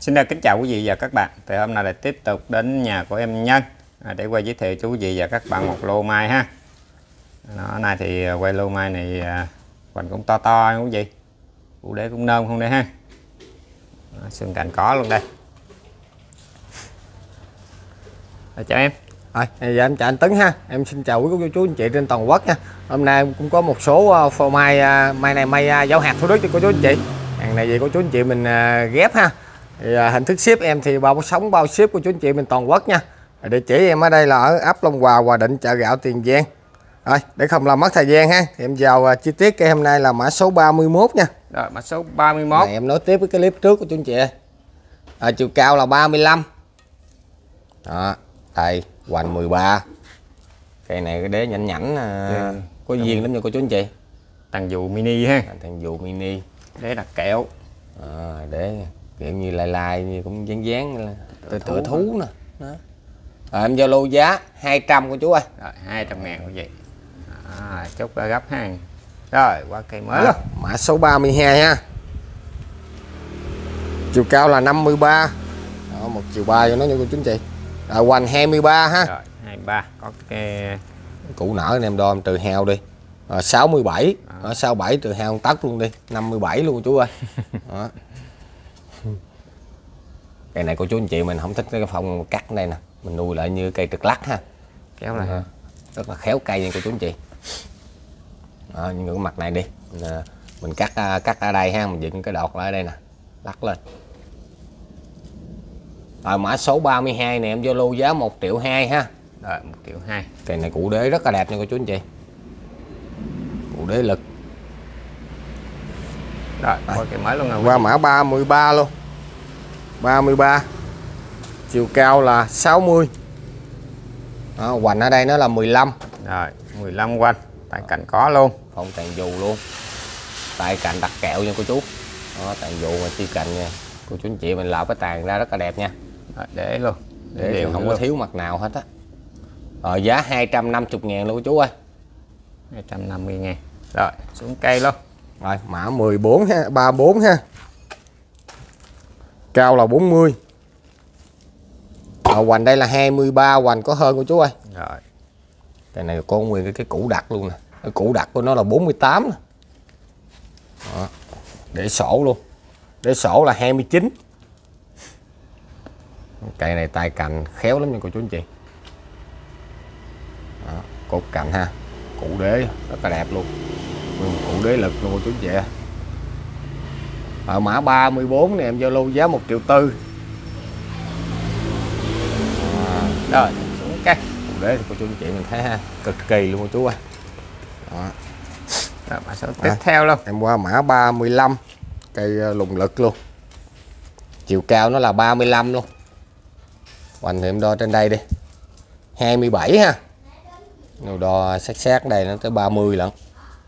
Xin kính chào quý vị và các bạn. Thì hôm nay lại tiếp tục đến nhà của em Nhân để quay giới thiệu cho quý vị và các bạn một lô mai ha. Hôm nay thì quay lô mai này hoành cũng to to quý vị. Cụ đế cũng nôm không đây ha. Xương cành có luôn đây. Chào em. Dạ em chào anh Tấn ha. Em xin chào quý cô chú anh chị trên toàn quốc nha. Hôm nay em cũng có một số phô mai này mai giao hạt Thủ Đức cho cô chú anh chị. Hàng này về cô chú anh chị mình ghép ha. Thì hình thức ship em thì bao sống bao ship của chú anh chị mình toàn quốc nha. Địa chỉ em ở đây là ở ấp Long Hòa, Hòa Định, chợ gạo Tiền Giang. Rồi, để không làm mất thời gian ha, thì em vào chi tiết cây hôm nay là mã số 31 nha. Rồi, mã số 31. Này, em nói tiếp với cái clip trước của chú anh chị. Chiều cao là 35. Đó, đây hoành 13. Cây này cái đế nhảnh nhảnh có duyên lắm nha cô chú anh chị. Tàn dù mini ha. Tàn dù mini. Đế đặc kẹo. Đế kiểu như lai như cũng dán dán tựa thú nè. Đó. Em giao lưu giá 200 của chú ơi. Rồi 200.000 quý vị. Chốt ra gấp hàng. Rồi qua cây mới luôn. Mã số 32 ha. Chiều cao là 53. Đó, 1 chiều 3 cho nó nha cô chú anh chị. Hoành 23 ha. Rồi 23 có cái củ nở em đo em trừ heo đi. 67. Ở 67 trừ heo tắt luôn đi. 57 luôn chú ơi. Đó. Cây này cô chú anh chị mình không thích cái phong cắt đây nè, mình nuôi lại như cây trực lắc ha, kéo lại rất là khéo cây nha cô chú anh chị. Đó, những cái mặt này đi mình cắt ở đây ha, mình dựng cái đọt lại ở đây nè, lắc lên. Rồi mã số 32 này em vô lô giá 1,2 triệu ha. Rồi 1,2 triệu. Cây này củ đế rất là đẹp nha cô chú anh chị, củ đế lực. Rồi qua cây mới luôn rồi. Qua mã 33 luôn. 33. Chiều cao là 60. Đó, hoành ở đây nó là 15. Rồi 15 quanh. Tại cành có luôn. Không tàn dù luôn. Tại cành đặc kẹo nha cô chú. Đó, tàn dù mà chi cành nha. Cô chú anh chị mình làm cái tàn ra rất là đẹp nha. Rồi, để luôn. Để đều không có thiếu mặt nào hết á. Rồi giá 250.000 luôn cô chú ơi. 250.000. Rồi xuống cây luôn. Rồi mã 14 ha, 34 ha. Cao là 40. Hoành đây là 23, hoành có hơn của chú ơi. Rồi. Cái này có nguyên cái củ đặc luôn nè. Cái củ đặc của nó là 48 nè. Đó. Để sổ luôn. Để sổ là 29. Cây này tay cành khéo lắm nha cô chú anh chị. Đó. Cột cành ha. Củ đế rất là đẹp luôn. Củ đế lực luôn cô chú anh chị. Ở mã 34 này em giao lưu giá 1,4 triệu. Rồi xuống cây. Củ đế thì cô chú anh chị mình thấy ha, cực kỳ luôn cô chú ơi. Đó. Rồi mã số tiếp theo luôn. Em qua mã 35. Cây lùng lực luôn. Chiều cao nó là 35 luôn. Hoành thì em đo trên đây đi. 27 ha. Nếu đo sát đây nó tới 30 lận.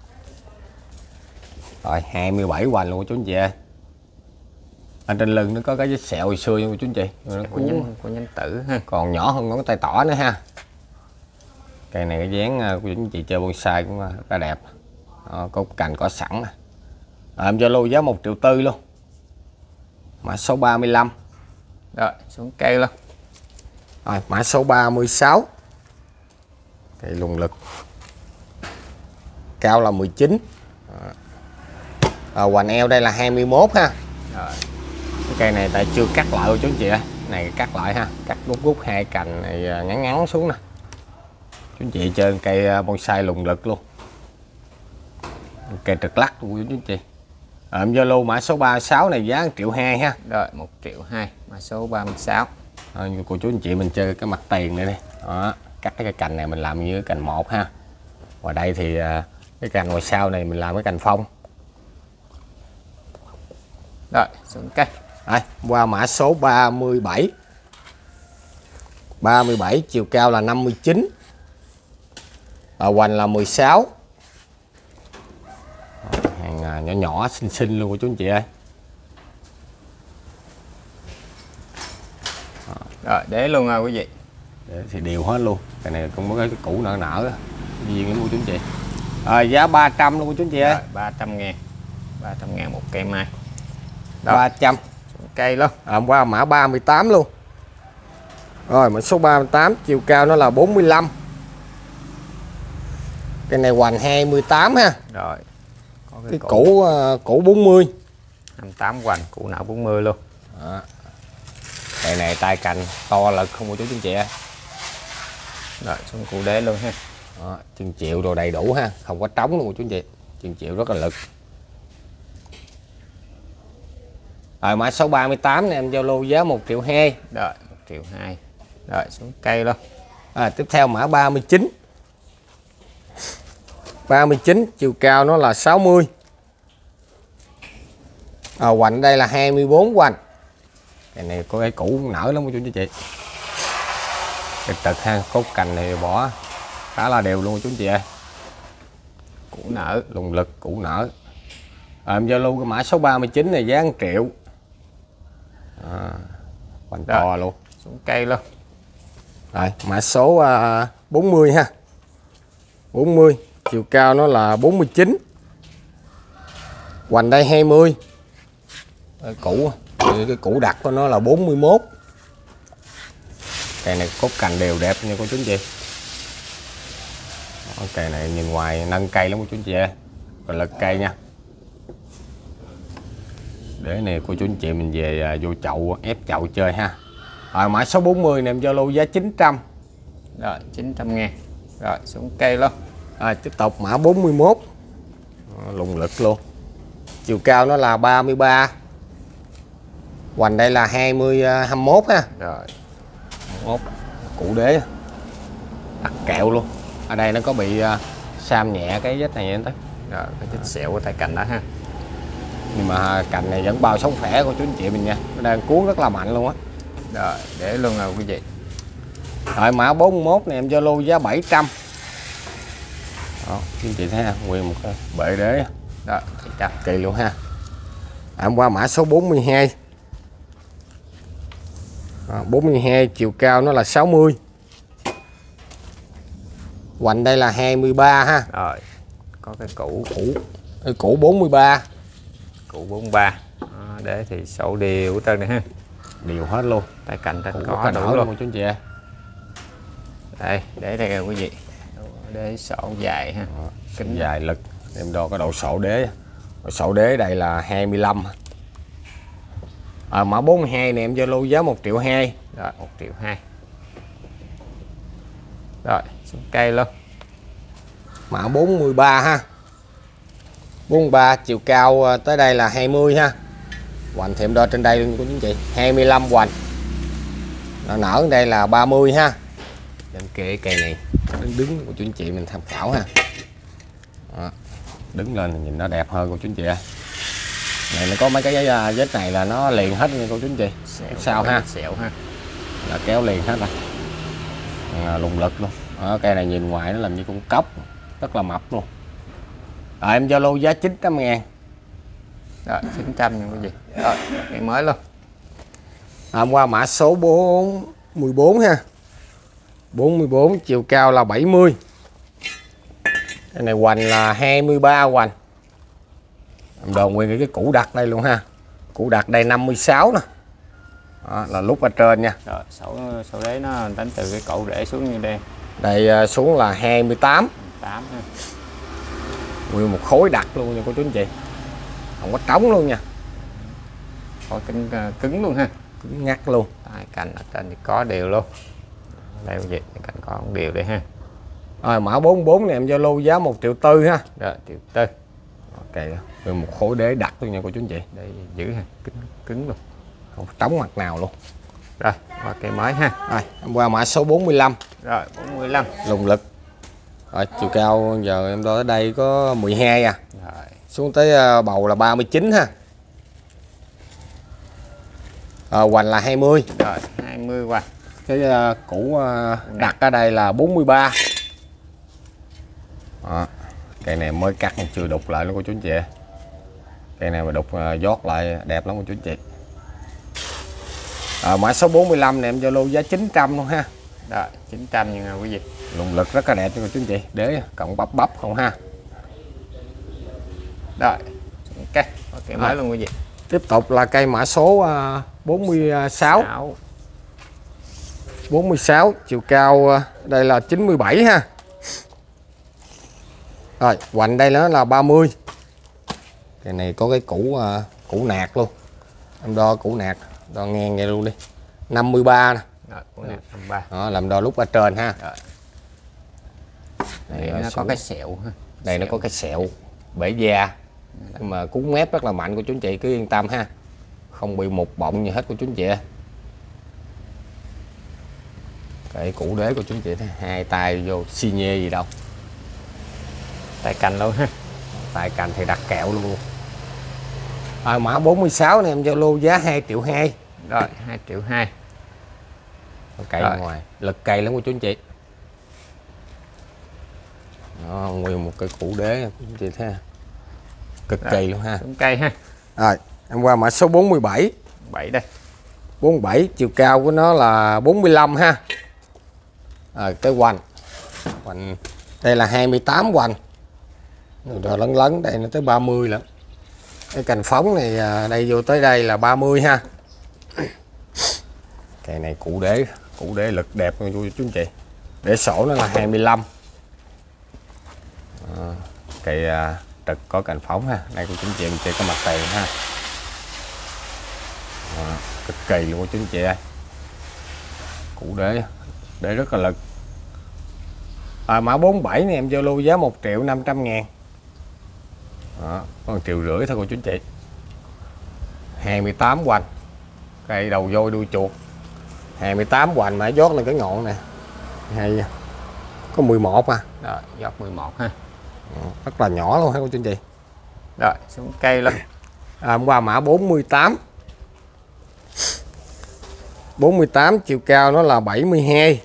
Rồi 27 hoành luôn cô chú anh chị ơi. Ở trên lưng nó có cái vết sẹo hồi xưa nha cô chú anh chị. Của nhánh tử ha. Còn nhỏ hơn ngón tay tỏ nữa ha. Cây này cái dáng của anh chị chơi bonsai cũng rất là đẹp. Cốt cành có sẵn nè. Em cho lô giá 1,4 triệu luôn. Mã số 35. Rồi xuống cây luôn. Rồi mã số 36. Cây lùng lực. Cao là 19. Hoành eo đây là 21 ha. Rồi. Cái cây này tại chưa cắt lại của chú anh chị ơi. Này cắt lại ha, cắt rút hai cành này ngắn ngắn xuống nè. Chú anh chị chơi cây bonsai lùng lực luôn. Cây trực lắc của chú anh chị. Em Zalo mã số 36 này giá 1,2 triệu ha. Rồi 1,2 triệu. Mã số 36. Cô chú anh chị mình chơi cái mặt tiền này đi. Đó, cắt cái cành này mình làm như cành 1 ha. Ngoài đây thì cái cành ngoài sau này mình làm cái cành phong. Rồi xuống cây. Rồi, qua mã số 37. 37 chiều cao là 59. Hoành là 16. Hàng nhỏ nhỏ xinh xinh luôn của chú anh chị ơi. Rồi để luôn rồi quý vị. Để thì đều hết luôn. Cái này cũng có cái củ nở nở duyên lắm của chú anh chị. Giá 300 luôn của chú anh chị ơi. 300.000. 300.000 một cây mai. Đó. 300. Cây luôn. Hôm qua mã 38 luôn. Rồi mã số 38, chiều cao nó là 45. Cái này hoành 28 ha. Rồi. Có cái củ 40. 28 hoành, củ não 40 luôn. Đó. Cây này tay cành to lực không cô chú anh chị ơi. Rồi xuống củ đế luôn ha. Đó, chân chịu đồ đầy đủ ha, không có trống luôn cô chú anh chị. Chân chịu rất là lực. Rồi mã số 38 này em giao lưu giá 1,2 triệu. Rồi 1,2 triệu. Rồi xuống cây luôn. Tiếp theo mã 39. 39 chiều cao nó là 60. Hoành đây là 24 hoành. Cái này có cái củ nở lắm cô chú anh chị. Cái tật ha, cốt cành này bỏ khá là đều luôn cô chú anh chị ơi. Củ nở, Lùng lực, củ nở. Em giao lưu cái mã số 39 này giá 1 triệu. Hoành to luôn. Xuống cây luôn. Rồi mã số 40 ha. 40 chiều cao nó là 49. Hoành đây 20. Cái củ đặt của nó là 41. Cây này cốt cành đều đẹp nha cô chú anh chị. Cây này nhìn ngoài nâng cây lắm cô chú anh chị ơi. Còn lực cây nha. Để này cô chú anh chị mình về vô chậu ép chậu chơi ha. Rồi mã số 40 này em giao lưu giá 900. Rồi 900.000. Rồi xuống cây luôn. Tiếp tục mã 41. Lùng lực luôn. Chiều cao nó là 33. Hoành đây là 21 ha. Rồi 21. Củ đế đặt kẹo luôn. Ở đây nó có bị sam nhẹ cái vết này tới. Rồi cái vết sẹo của tay cành đó ha. Nhưng mà cành này vẫn bao sống khỏe của chú anh chị mình nha. Nó đang cuốn rất là mạnh luôn á. Rồi để luôn rồi quý vị. Rồi mã 41 này em giao lưu giá 700. Đó, chú anh chị thấy ha, nguyên một cái bệ đế. Đó, 700 kỳ luôn ha. Hôm qua mã số 42. 42 chiều cao nó là 60. Hoành đây là 23 ha. Rồi có cái Củ 43. Củ 43. Để thì sổ đều trơn này ha. Đều hết luôn. Tay cành trên có có đủ luôn chú anh chị ơi. Đây, để đây quý vị. Để sổ dài ha. Kính dài lực. Em đo cái độ sổ đế. Sổ đế đây là 25. Mã 42 này em giao lưu giá 1,2 triệu. Rồi 1,2 triệu. Rồi xuống cây luôn. Mã 43 ha. 43 chiều cao tới đây là 20 ha. Hoành thì em đo trên đây luôn cô chú anh chị. 25 hoành. Nó nở ở đây là 30 ha. Trên kệ cây này đứng của chú anh chị mình tham khảo ha. Đó. Đứng lên nhìn nó đẹp hơn cô chú anh chị ơi. Này nó có mấy cái vết này là nó liền hết nha cô chú anh chị. Sao ha? Sẹo ha. Là kéo liền hết rồi. Lùng lực luôn. Cây này nhìn ngoài nó làm như con cốc, rất là mập luôn. Rồi em giao lưu giá 900.000. Rồi 900 nha quý vị. Rồi cây mới luôn. Hôm qua mã số 44 ha. 44 chiều cao là 70. Cái này hoành là 23 hoành. Em đo nguyên cái củ đặt đây luôn ha. Củ đặt đây 56 nè. Đó, là lúc ở trên nha. Rồi sổ đế nó đánh từ cái cổ rễ xuống như đây. Đây xuống là 28. 8 ha. Nguyên một khối đặt luôn nha cô chú anh chị. Không có trống luôn nha. Có cứng luôn ha. Cứng ngắt luôn. Tay cành ở trên thì có đều luôn. Đây quý vị, cành có đều đây ha. Rồi mã 44 này em giao lưu giá 1,4 triệu ha. Rồi 1,4 triệu. Ok, nguyên một khối đế đặt luôn nha cô chú anh chị. Đây giữ ha, cứng luôn. Không trống mặt nào luôn. Rồi, qua cây mới ha. Rồi, em qua mã số 45. Rồi, 45. Lùng lực. Rồi, chiều cao giờ em đo tới đây có 12 à. Rồi. Xuống tới bầu là 39 ha. Hoành là 20. Rồi, 20 hoành. Cái củ đặt ở đây là 43. Đó. Cây này mới cắt chưa đục lại luôn cô chú anh chị. Cây này mà đục giót lại đẹp lắm cô chú anh chị. Mã số 45 này em giao lưu giá 900 luôn ha. Rồi 900 nha quý vị. Lùng lực rất là đẹp cho cô chú anh chị. Đế cộng bắp không ha. Rồi ok, ok mới luôn quý vị. Tiếp tục là cây mã số 46. 46 chiều cao đây là 97 ha. Rồi hoành đây nó là 30. Cái này có cái củ nạc luôn. Em đo củ nạc, đo ngang nghe luôn đi. 53 nè. Rồi, củ nạc 53. Đó, làm đo lúc ở trên ha. Rồi. Đây nó có cái sẹo ha. Đây nó có cái sẹo bể da. Nhưng mà cúng mép rất là mạnh của chú anh chị, cứ yên tâm ha. Không bị mục bọng gì hết của chú anh chị. Cái củ đế của chú anh chị thấy hai tay vô xi nhê gì đâu. Tay cành luôn ha. Tay cành thì đặt kẹo luôn. Mã 46 này em giao lô giá 2,2 triệu. Rồi 2,2 triệu. Cày ngoài lực cày lắm của chú anh chị. Đó, nguyên một cái củ đế chú anh chị thấy cực kỳ luôn ha. Cây ha. Rồi em qua mã số 47. 7 đây. 47 chiều cao của nó là 45 ha. Cái hoành đây là 28 hoành. Rồi lấn lấn đây nó tới 30 lắm. Cái cành phóng này đây vô tới đây là 30 ha. Cây này củ đế lực đẹp nha chú anh chị. Để sổ nó là 25. Cây trực có cành phóng ha. Đây của chú anh chị mình chơi có mặt tiền ha. Cực kỳ luôn của chú anh chị ơi. Củ đế rất là lực. Mã 47 này em giao lưu giá 1.500.000. Đó, có 1,5 triệu thôi cô chú anh chị. 28 hoành. Cây đầu voi đuôi chuột. 28 hoành mà giót lên cái ngọn nè. Hay có 11 à. Rồi, giọt 11 ha. Rất là nhỏ luôn ha cô chú anh chị. Rồi, xuống cây luôn. Hôm qua mã 48. 48 chiều cao nó là 72.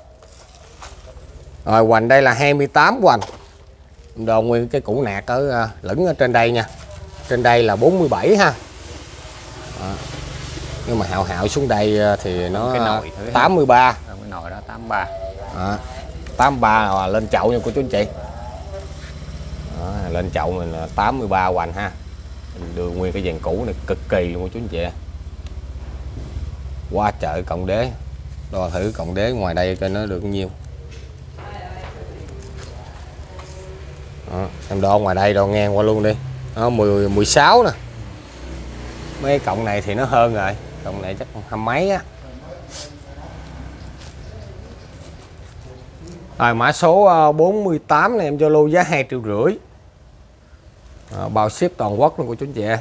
Rồi hoành đây là 28 hoành. Đồ nguyên cái củ nạc ở lửng ở trên đây nha. Trên đây là 47 ha. Đó. Nhưng mà hạo xuống đây thì nó cái nồi 83. Rồi, cái nồi đó 83. Đó. 83 là lên chậu nha cô chú anh chị. Đó, lên chậu mình là 83 hoành ha. Mình đưa nguyên cái dàn củ này cực kỳ luôn cô chú anh chị. Qua chợ cộng đế. Đo thử cộng đế ngoài đây coi nó được bao nhiêu. Đó, em đo ngoài đây đo ngang qua luôn đi. Đó, 16 nè. Mấy cộng này thì nó hơn rồi. Cộng này chắc 20 mấy á. Rồi mã số 48 này em cho lô giá 2,5 triệu. Bao ship toàn quốc luôn của chú anh chị.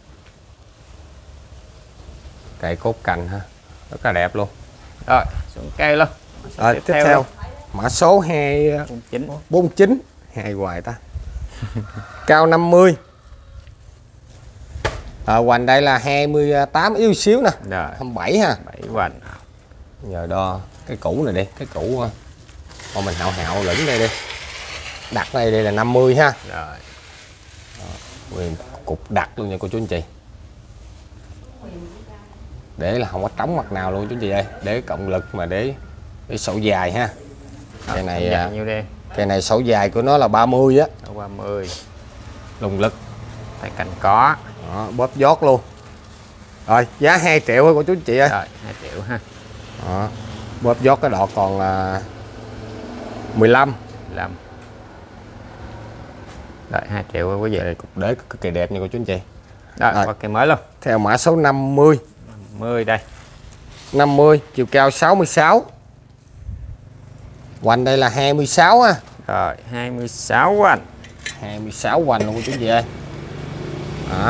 Cây cốt cành ha. Rất là đẹp luôn. Rồi, xuống cây luôn. Rồi tiếp theo mã số 49. Hai hoài ta. Cao 50. Hoành đây là 28 yếu xíu nè. Rồi, 27 ha. 7 hoành. Giờ đo cái củ này đi, cái củ mà mình hạo lửng đây đi. Đặt đây là 50 ha. Rồi. Nguyên cục đặt luôn nha cô chú anh chị. Để là không có trống mặt nào luôn chú anh chị ơi. Để cộng lực mà để sổ dài ha. Cây này nhiêu đi. Cây này sổ dài của nó là 30 á. 30. Lùng lực. Tay cành có. Đó, bóp giót luôn. Rồi giá 2 triệu thôi cô chú anh chị ơi. Rồi 2 triệu ha. Đó, bóp giót cái đọt còn 15. Rồi 2 triệu quý vị. Cục đế cực kỳ đẹp nha cô chú anh chị. Rồi, qua cây mới luôn. Theo mã số 50. 50 đây. 50 chiều cao 66. Hoành đây là 26 ha. Rồi 26 hoành. 26 hoành luôn cô chú anh chị ơi. Đó.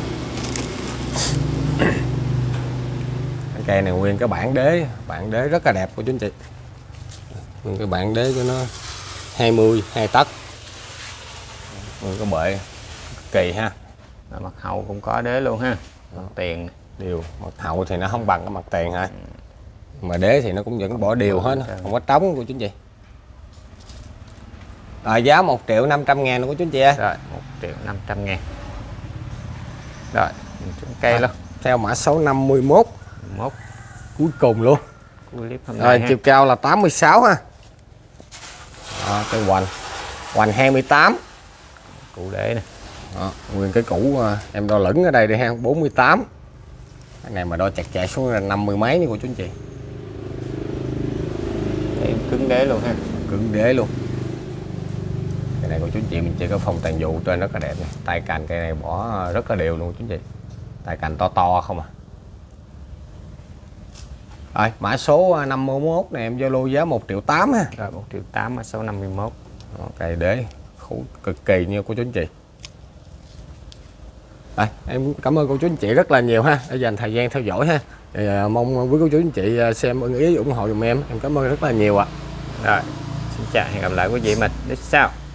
Cây này nguyên cái bản đế rất là đẹp của chú anh chị. Nguyên cái bản đế của nó 2 tấc. Nguyên cái bệ kỳ ha. Rồi, mặt hậu cũng có đế luôn ha. Mặt tiền đều, mặt hậu thì nó không bằng cái mặt tiền ha. Mà đế thì nó cũng vẫn bỏ đều hết, không có trống của chú anh chị. Rồi giá 1.500.000 luôn của chú anh chị ơi. Rồi 1.500.000. Rồi chúng cây luôn. Theo mã số 51. 1 Cuối cùng luôn. clip hôm Rồi nay chiều cao là 86 ha. Đó, cái hoành 28. cụ đế nè. Đó, nguyên cái củ em đo lửng ở đây đi ha, 48. Cái này mà đo chặt chẽ xuống là 50 mấy nha cô chú anh chị. Để cứng đế luôn ha. Cứng đế luôn. Cái này cô chú anh chị mình chơi cái phong tàn dụ trên rất là đẹp này. Tay cành cây này bỏ rất là đều luôn chú anh chị. Tay cành to to không à. Rồi, mã số 51 này em Zalo giá 1.8 triệu ha. Rồi 1.8 triệu mã số 51. Cây đế cực kỳ như cô chú anh chị. Rồi, em cảm ơn cô chú anh chị rất là nhiều ha, đã dành thời gian theo dõi ha. Thì, mong quý cô chú anh chị xem ưng ý ủng hộ dùm em cảm ơn rất là nhiều ạ. Rồi, xin chào, hẹn gặp lại quý vị mình tiếp sau.